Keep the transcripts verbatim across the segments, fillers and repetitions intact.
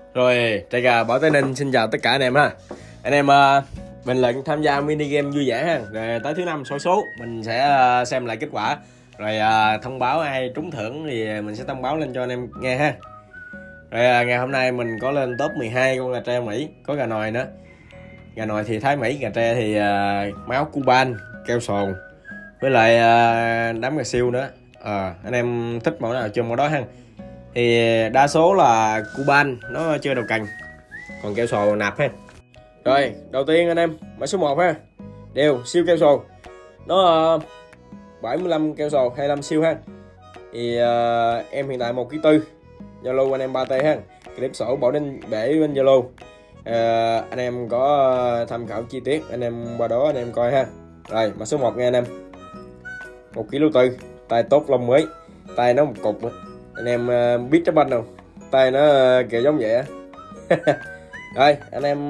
Rồi, Trigger Bảo Tây Ninh xin chào tất cả anh em ha. Anh em uh, bình luận tham gia mini game vui vẻ ha. Rồi tới thứ năm số số mình sẽ uh, xem lại kết quả. Rồi uh, thông báo ai trúng thưởng thì mình sẽ thông báo lên cho anh em nghe ha. Rồi uh, ngày hôm nay mình có lên top mười hai con gà tre Mỹ, có gà nòi nữa. Gà nòi thì Thái Mỹ, gà tre thì uh, máu Cuban, keo sồn với lại uh, đám gà siêu nữa. À, anh em thích mẫu nào chơi mẫu đó ha. Thì đa số là Cuban nó chơi đầu cành, còn keo sồ nạp ha. Rồi đầu tiên anh em mã số một ha, đều siêu keo sồ, nó uh, bảy mươi lăm keo sồ, hai mươi lăm siêu ha. Thì uh, em hiện tại một ký tư, Zalo anh em ba T ha, clip sổ Bảo Đinh để bên Zalo. Uh, anh em có tham khảo chi tiết anh em qua đó anh em coi ha. Rồi mã số một nha anh em, một ký tư, tay tốt lông mới, tay nó một cục nữa. Anh em uh, biết trái banh không, tay nó uh, kiểu giống vậy á. Rồi anh em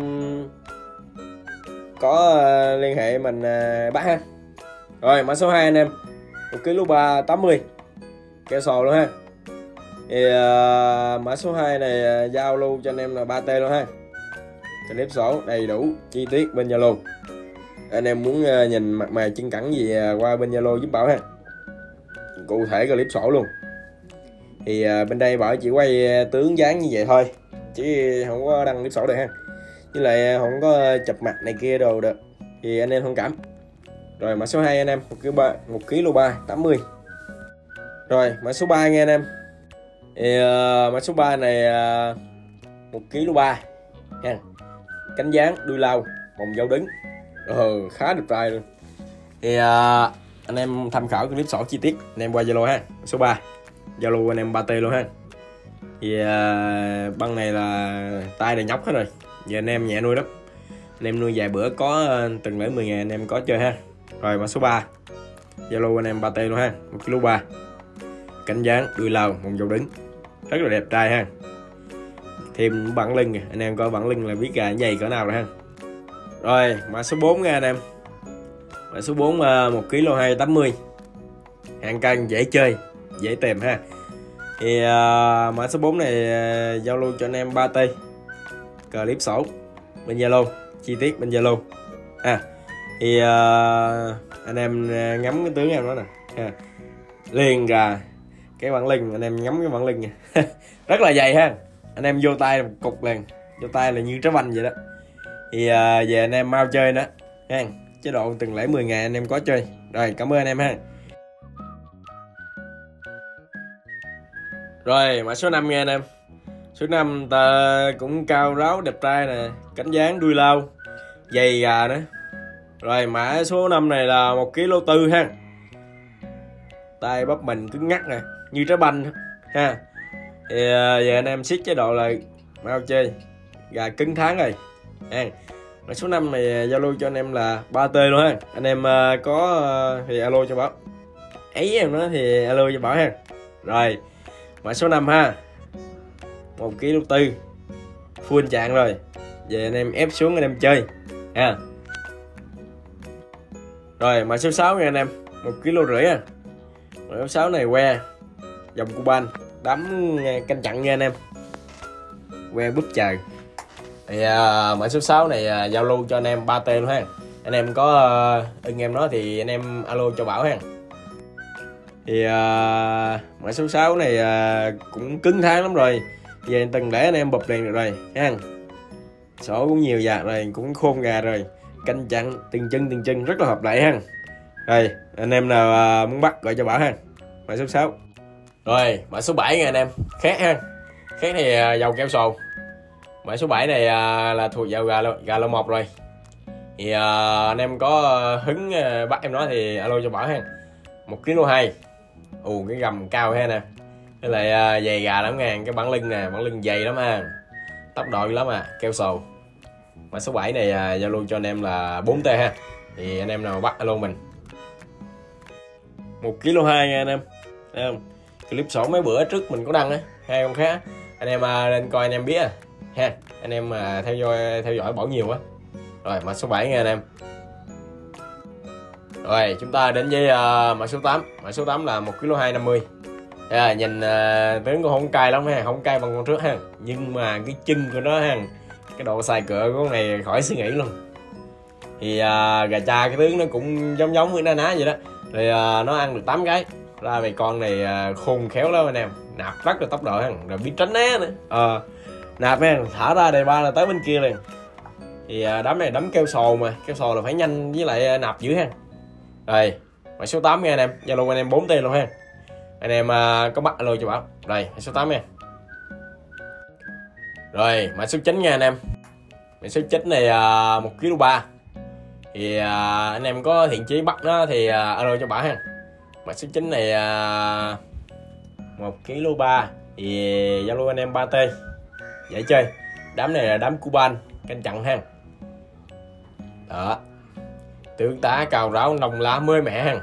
có uh, liên hệ mình uh, bắt ha. Rồi mã số hai anh em, một ký ba tám mươi, keo sò luôn ha. Thì uh, mã số hai này uh, giao lưu cho anh em là ba T luôn ha, clip sổ đầy đủ chi tiết bên Zalo. Anh em muốn uh, nhìn mặt mày chân cẳng gì uh, qua bên Zalo giúp Bảo ha, cụ thể clip sổ luôn. Thì uh, bên đây Bảo chỉ quay uh, tướng dáng như vậy thôi, chứ không có đăng clip sổ được ha, với lại uh, không có chụp mặt này kia đồ được, thì anh em thông cảm. Rồi mã số hai anh em, một ký ba, một ký ba tám mươi. Rồi mã số ba nghe anh em. Thì uh, mã số ba này uh, một ký ba ha, cánh dáng đuôi lao, vòng dấu đứng, ừ, khá đẹp trai luôn. Thì uh, anh em tham khảo clip sổ chi tiết anh em qua Zalo ha, số ba Zalo anh em ba T luôn ha. Thì uh, băng này là tay này nhóc hết rồi, giờ anh em nhẹ nuôi lắm, anh em nuôi vài bữa có uh, từng lấy mười ngàn anh em có chơi ha. Rồi mã số ba Zalo anh em ba T luôn ha, một ký ba, cánh dáng đuôi lao, vòng dấu đứng, rất là đẹp trai ha. Thêm bản lưng, anh em coi bản lưng là biết gà dày cỡ nào rồi ha. Rồi mã số bốn nha anh em, mã số bốn uh, một ký hai tám mươi, hạng cân dễ chơi dễ tìm ha. Thì uh, mã số bốn này uh, giao lưu cho anh em ba T, clip sổ bên Zalo, chi tiết bên Zalo à. Thì uh, anh em uh, ngắm cái tướng em đó nè ha, liền gà cái bản lưng, anh em ngắm cái bản lưng nha. Rất là dày ha, anh em vô tay một cục liền, vô tay là như trái banh vậy đó. Thì uh, về anh em mau chơi nữa ha, chế độ từng lễ mười ngàn anh em có chơi. Rồi cảm ơn anh em ha. Rồi mã số năm nha anh em, số năm ta cũng cao ráo đẹp trai nè, cánh dáng đuôi lao, dày gà nữa. Rồi mã số năm này là một ký tư ha, tay bắp mình cứng ngắc nè, như trái banh ha. Thì về anh em siết chế độ là mau chơi, gà cứng tháng rồi ha. Mã số năm này giao lưu cho anh em là ba T luôn ha. Anh em có thì alo cho Bảo, ấy em nói thì alo cho Bảo ha. Rồi mã số năm ha, một ký tư, full trạng rồi, về anh em ép xuống anh em chơi ha. Rồi mã số sáu nha anh em, một ký rưỡi à. Mã số sáu này que dòng Cuban, đấm canh chặn nha anh em, que búp trời. Thì uh, mã số sáu này uh, giao lưu cho anh em ba T luôn ha. Anh em có uh, ưng em đó thì anh em alo cho Bảo ha. Thì uh, mã số sáu này uh, cũng cứng tháng lắm rồi, về từng lễ anh em bụp liền được rồi ha. Sổ cũng nhiều dạ rồi, cũng khôn gà rồi, canh chặn từng chân từng chân rất là hợp lại ha. Rồi anh em nào uh, muốn bắt gọi cho Bảo ha, mã số sáu. Rồi mã số bảy nha anh em, khác ha, khác thì uh, dầu keo sồ. Mã số bảy này uh, là thuộc vào gà gà lô một rồi. Thì uh, anh em có hứng uh, bắt em nói thì alo cho Bảo ha, một ký hai. Ù cái gầm cao ha nè, với lại uh, dày gà lắm ngàn, cái bản lưng nè, bản lưng dày lắm ha, tốc độ lắm à, keo sồ. Mã số bảy này uh, giao lưu cho anh em là bốn T ha, thì anh em nào bắt alo mình. Một ký hai nha anh em, thấy không? Clip sổ mấy bữa trước mình có đăng á, hai con khác, anh em uh, lên coi anh em biết à ha, anh em mà uh, theo dõi theo dõi Bảo nhiều quá. Rồi mã số bảy nha anh em. Rồi chúng ta đến với uh, mã số tám. Mã số tám là một ký hai năm mươi, À, nhìn uh, tướng cũng không cay lắm ha, không cay bằng con trước ha, nhưng mà cái chân của nó ha, cái độ xài cựa của con này khỏi suy nghĩ luôn. Thì uh, gà cha cái tướng nó cũng giống giống với na ná vậy đó. Thì uh, nó ăn được tám cái ra về. Con này uh, khôn khéo lắm anh em, nạp rất là tốc độ ha, rồi biết tránh né nữa. uh, nạp ha, thả ra đề ba là tới bên kia liền. Thì uh, đám này đấm keo sồ, mà keo sồ là phải nhanh với lại uh, nạp dữ ha. Rồi mã số tám nha anh em, Zalo anh em bốn t luôn ha. Anh em uh, có bắt alo cho Bảo. Rồi mã số tám nha. Rồi mã số chín nha anh em. Mã số chín này uh, một ký ba. Thì uh, anh em có thiện chí bắt nó thì uh, alo cho Bảo ha. Mã số chín này uh, một ký ba. Thì Zalo anh em ba t. Dễ chơi. Đám này là đám Cuban canh chặn ha. Đó. Tướng tá cào ráo nồng lá mới mẻ ha.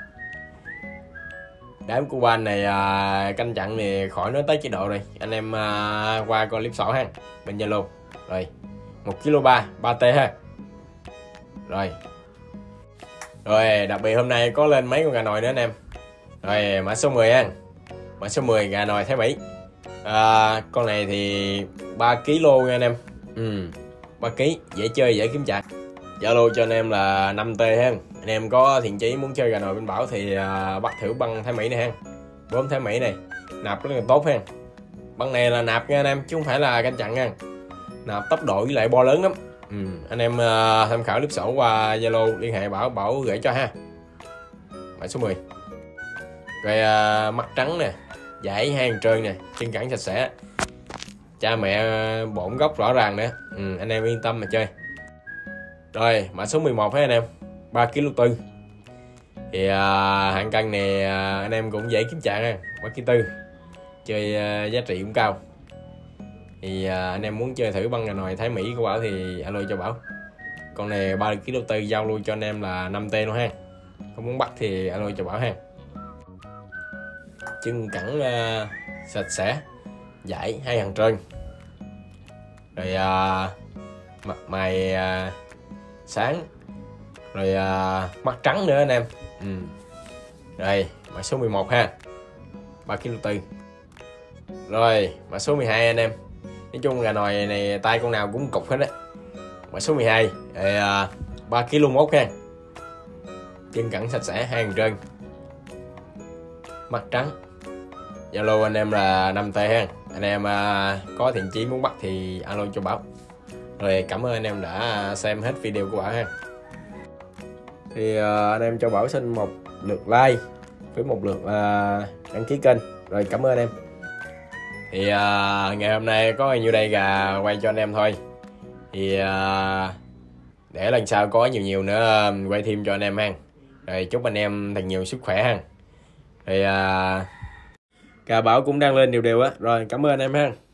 Đám Cuban này à, canh chặn thì khỏi nói tới chế độ rồi. Anh em à, qua coi clip sổ ha, bên Zalo. Rồi một ký ba, ba t ha. Rồi Rồi đặc biệt hôm nay có lên mấy con gà nồi nữa anh em. Rồi mã số mười ha. Mã số mười gà nồi Thái Mỹ. à, Con này thì ba ký nha anh em. ừ, ba ký, dễ chơi, dễ kiếm chặt. Zalo cho anh em là năm t ha. Anh em có thiện chí muốn chơi gà nồi bên Bảo thì uh, bắt thử băng Thái Mỹ này ha. Bướm Thái Mỹ này nạp rất là tốt ha. Băng này là nạp nha anh em, chứ không phải là canh chặn nha. Nạp tốc độ với lại bo lớn lắm. ừ. Anh em uh, tham khảo clip sổ qua Zalo liên hệ Bảo, Bảo gửi cho ha. Mã số mười. Rồi uh, mắt trắng nè, dải hang trơn nè, chân cẳng sạch sẽ, cha mẹ bổn gốc rõ ràng nữa. ừ. Anh em yên tâm mà chơi. Rồi mã số mười một ha anh em, ba ký tư. Thì à, hạng cân này à, anh em cũng dễ kiếm chạm ha, ba ký tư. Chơi à, giá trị cũng cao. Thì à, anh em muốn chơi thử băng gà nồi Thái Mỹ của Bảo thì alo cho Bảo. Con này ba ký tư giao lưu cho anh em là năm t luôn ha. Không muốn bắt thì alo cho Bảo ha. Chân cẳng à, sạch sẽ, dải hai hàng trơn. Rồi à, mặt mày à, sáng. Rồi à, mắt trắng nữa anh em. ừ. Rồi mã số mười một ha, ba ký tư. Rồi mã số mười hai anh em. Nói chung gà nồi này tay con nào cũng cục hết á. Mã số mười hai rồi, à, ba ký mốt ha. Chân cẳng sạch sẽ, hai hàng trơn, mắt trắng. Zalo anh em là năm t ha. Anh em à, có thiện chí muốn bắt thì alo cho Bảo. Rồi cảm ơn anh em đã xem hết video của Bảo ha. Thì uh, anh em cho Bảo xin một lượt like với một lượt uh, đăng ký kênh. Rồi cảm ơn anh em. Thì uh, ngày hôm nay có bao nhiêu đây gà quay cho anh em thôi. Thì uh, để lần sau có nhiều nhiều nữa uh, quay thêm cho anh em ha. Rồi chúc anh em thật nhiều sức khỏe ha. Thì uh, gà Bảo cũng đang lên đều đều á. Rồi cảm ơn anh em ha.